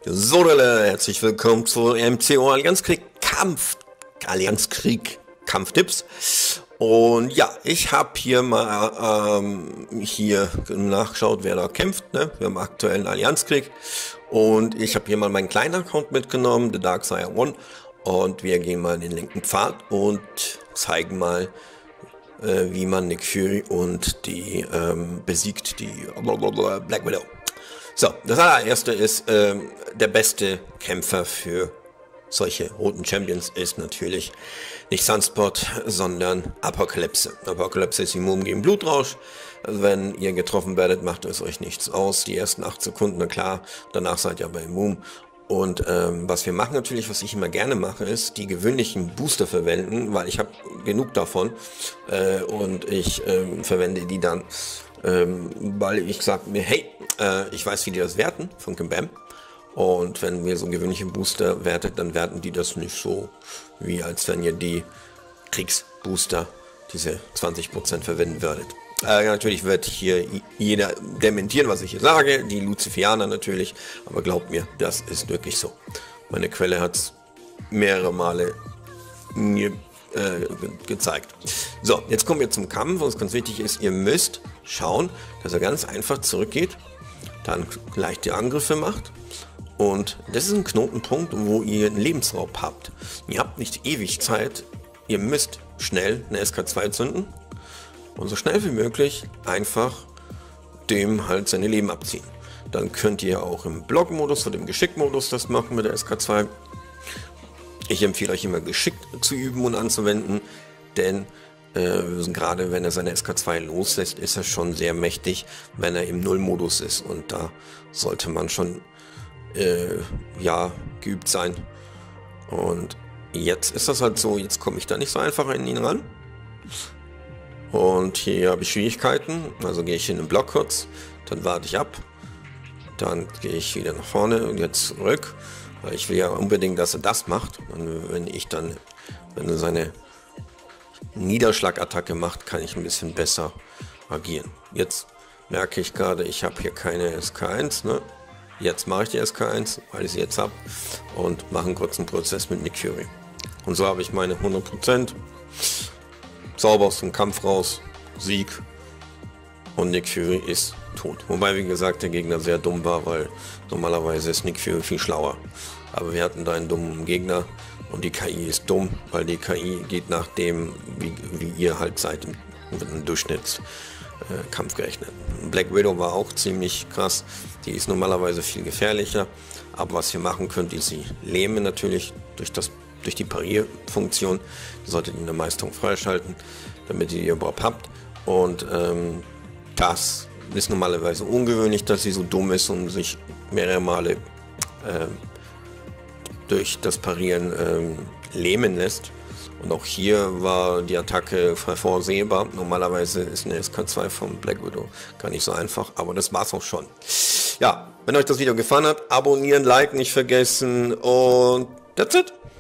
So, Leute, herzlich willkommen zu MCO Allianzkrieg Kampftipps. Und ja, ich habe hier mal hier nachgeschaut, wer da kämpft. Ne? Wir haben aktuellen Allianzkrieg. Und ich habe hier mal meinen kleinen Account mitgenommen, The Darksire One. Und wir gehen mal in den linken Pfad und zeigen mal, wie man Nick Fury und die besiegt, die Black Widow. So, das allererste ist, der beste Kämpfer für solche roten Champions ist natürlich nicht Sunspot, sondern Apokalypse. Apokalypse ist immun gegen Blutrausch. Wenn ihr getroffen werdet, macht es euch nichts aus. Die ersten 8 Sekunden, na klar, danach seid ihr aber immun. Und was wir machen natürlich, was ich immer gerne mache, ist die gewöhnlichen Booster verwenden, weil ich habe genug davon und ich verwende die dann, weil ich sage mir, hey, ich weiß, wie die das werten von Kabam. Und wenn wir so gewöhnliche Booster wertet, dann werten die das nicht so, wie als wenn ihr die Kriegsbooster, diese 20% verwenden würdet. Natürlich wird hier jeder dementieren, was ich hier sage, die Lucifianer natürlich, aber glaubt mir, das ist wirklich so. Meine Quelle hat es mehrere Male mir gezeigt. So, jetzt kommen wir zum Kampf, was ganz wichtig ist, ihr müsst schauen, dass er ganz einfach zurückgeht, dann leichte Angriffe macht und das ist ein Knotenpunkt, wo ihr einen Lebensraub habt. Ihr habt nicht ewig Zeit, ihr müsst schnell eine SK2 zünden und so schnell wie möglich einfach dem halt seine Leben abziehen. Dann könnt ihr auch im Block-Modus oder im Geschick-Modus das machen mit der SK2. Ich empfehle euch immer geschickt zu üben und anzuwenden, denn gerade wenn er seine SK2 loslässt, ist er schon sehr mächtig, wenn er im Null-Modus ist und da sollte man schon ja, geübt sein. Und jetzt ist das halt so, jetzt komme ich da nicht so einfach an ihn ran. Und hier habe ich Schwierigkeiten, also gehe ich in den Block kurz, dann warte ich ab, dann gehe ich wieder nach vorne und jetzt zurück, weil ich will ja unbedingt, dass er das macht. Und wenn er seine Niederschlagattacke macht, kann ich ein bisschen besser agieren. Jetzt merke ich gerade, ich habe hier keine SK1, ne? Jetzt mache ich die SK1, weil ich sie jetzt habe und mache einen kurzen Prozess mit Nick Fury. Und so habe ich meine 100%. Sauber aus dem Kampf raus, Sieg und Nick Fury ist tot. Wobei, wie gesagt, der Gegner sehr dumm war, weil normalerweise ist Nick Fury viel schlauer. Aber wir hatten da einen dummen Gegner und die KI ist dumm, weil die KI geht nach dem, wie ihr halt seid, mit einem Durchschnittskampf gerechnet. Black Widow war auch ziemlich krass, die ist normalerweise viel gefährlicher, aber was ihr machen könnt, ist sie lähmen natürlich durch die Parierfunktion. Die solltet ihr in der Meisterung freischalten, damit ihr die überhaupt habt. Und das ist normalerweise ungewöhnlich, dass sie so dumm ist und sich mehrere Male durch das Parieren lähmen lässt. Und auch hier war die Attacke vorhersehbar. Normalerweise ist eine SK2 von Black Widow gar nicht so einfach, aber das war's auch schon. Ja, wenn euch das Video gefallen hat, abonnieren, liken nicht vergessen und that's it.